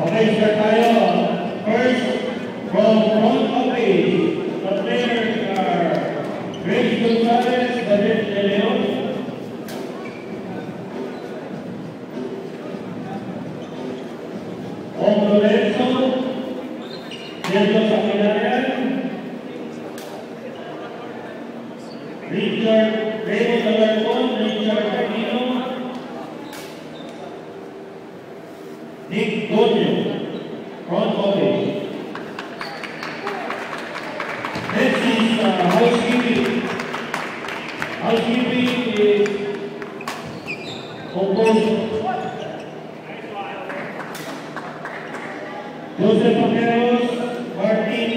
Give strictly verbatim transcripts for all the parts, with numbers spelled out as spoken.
Okay, start tayo. First, from front office, the players are Grace Gonzalez, David De Leon. Om Lorenzo, Sergio Sakinayan, Richard Raymond Alarcon, Richard Cardino, Nick Gonyo, front office. Next is uh, housekeeping. Housekeeping is composed Joseph Paqueros, Martin,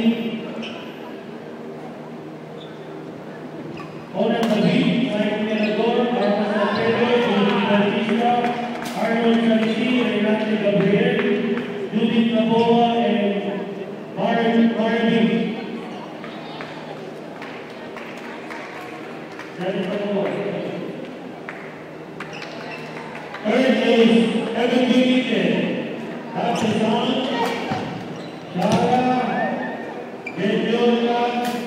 Onan David, Simon Menador, Marcos Alfredo, Judith Bautista, Arnold Salisi, Renate Gabriel, Judith Naboa, and Marvin Marvin. Third is Evan Benitez, Hapsan, Shara, Genjola,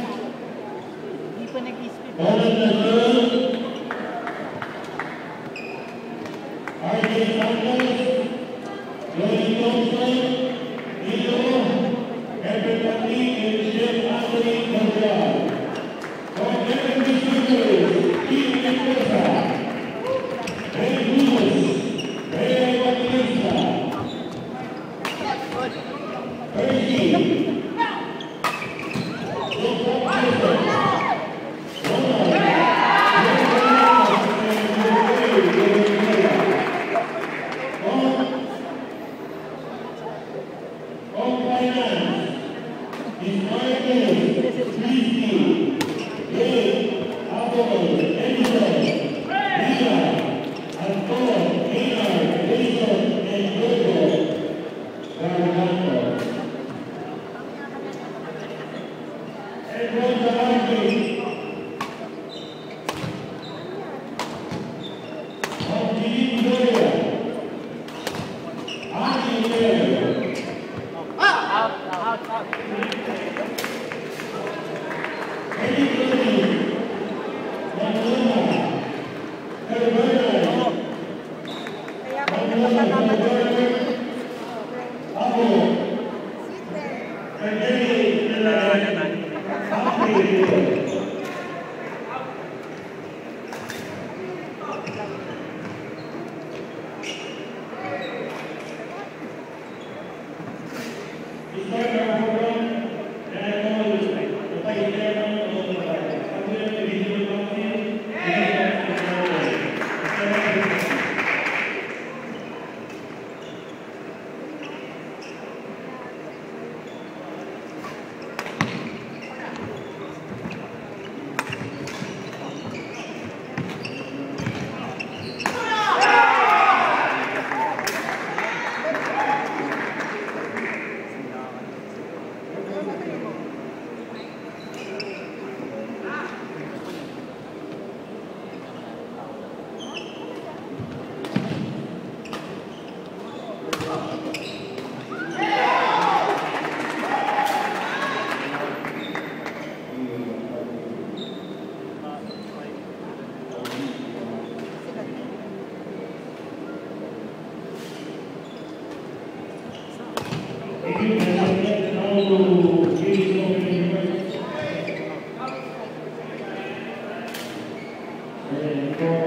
Donald Nazar, R J Santos, Johnny Thompson, Nilo, Edward Pati, and Chef Anthony Gabriel. For J M P C, Team Mendoza, Ben Lewis, Ray Bautista, Percy, Joseph Joseph, Ronald, On finance, Ismail, Christy, Dave, Abel, Edison, Rita, Anton, Maynard, Jason, and Jojo Gargano. Edward Zahardi, Jean Gloria, Annie Taylor, Eddie Cody, Manila, Herberto, Manila, Herberto, Abo, and Eddie, Thank you.